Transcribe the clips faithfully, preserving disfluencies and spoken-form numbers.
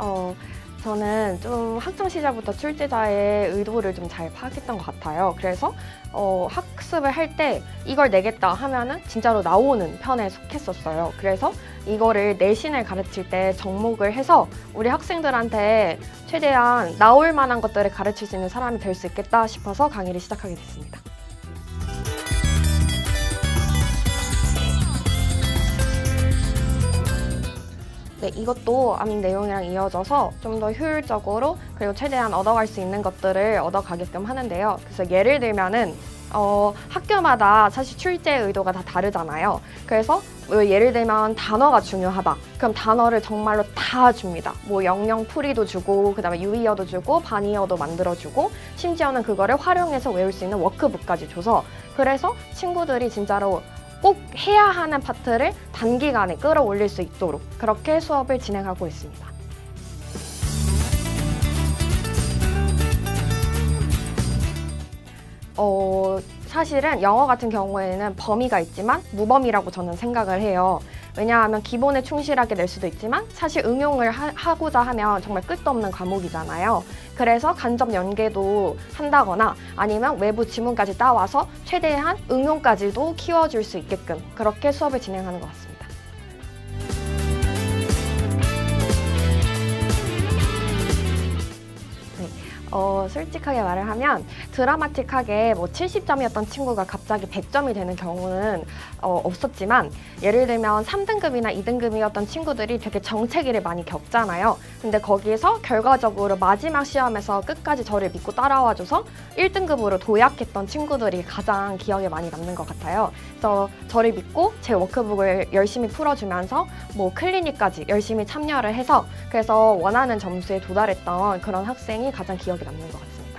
어, 저는 좀 학창 시절부터 출제자의 의도를 좀 잘 파악했던 것 같아요. 그래서 어, 학습을 할 때 이걸 내겠다 하면은 진짜로 나오는 편에 속했었어요. 그래서 이거를 내신을 가르칠 때 접목을 해서 우리 학생들한테 최대한 나올 만한 것들을 가르칠 수 있는 사람이 될 수 있겠다 싶어서 강의를 시작하게 됐습니다. 네, 이것도 암 내용이랑 이어져서 좀 더 효율적으로 그리고 최대한 얻어갈 수 있는 것들을 얻어가게끔 하는데요. 그래서 예를 들면은 어, 학교마다 사실 출제 의도가 다 다르잖아요. 그래서 뭐 예를 들면 단어가 중요하다. 그럼 단어를 정말로 다 줍니다. 뭐 영영풀이도 주고 그다음에 유의어도 주고 반의어도 만들어주고 심지어는 그거를 활용해서 외울 수 있는 워크북까지 줘서 그래서 친구들이 진짜로 꼭 해야 하는 파트를 단기간에 끌어올릴 수 있도록 그렇게 수업을 진행하고 있습니다. 어, 사실은 영어 같은 경우에는 범위가 있지만 무범위라고 저는 생각을 해요. 왜냐하면 기본에 충실하게 낼 수도 있지만 사실 응용을 하, 하고자 하면 정말 끝도 없는 과목이잖아요. 그래서 간접 연계도 한다거나 아니면 외부 지문까지 따와서 최대한 응용까지도 키워줄 수 있게끔 그렇게 수업을 진행하는 것 같습니다. 어, 솔직하게 말을 하면 드라마틱하게 뭐 칠십 점이었던 친구가 갑자기 백 점이 되는 경우는 어, 없었지만 예를 들면 삼 등급이나 이 등급이었던 친구들이 되게 정체기를 많이 겪잖아요. 근데 거기에서 결과적으로 마지막 시험에서 끝까지 저를 믿고 따라와줘서 일 등급으로 도약했던 친구들이 가장 기억에 많이 남는 것 같아요. 그래서 저를 믿고 제 워크북을 열심히 풀어주면서 뭐 클리닉까지 열심히 참여를 해서 그래서 원하는 점수에 도달했던 그런 학생이 가장 기억에 남는 것 같습니다.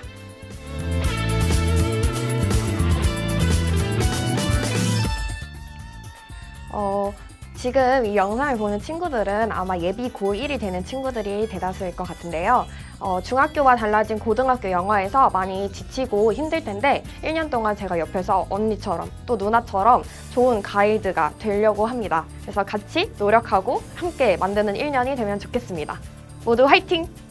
어, 지금 이 영상을 보는 친구들은 아마 예비 고일이 되는 친구들이 대다수일 것 같은데요. 어, 중학교와 달라진 고등학교 영어에서 많이 지치고 힘들 텐데 일 년 동안 제가 옆에서 언니처럼 또 누나처럼 좋은 가이드가 되려고 합니다. 그래서 같이 노력하고 함께 만드는 일 년이 되면 좋겠습니다. 모두 화이팅!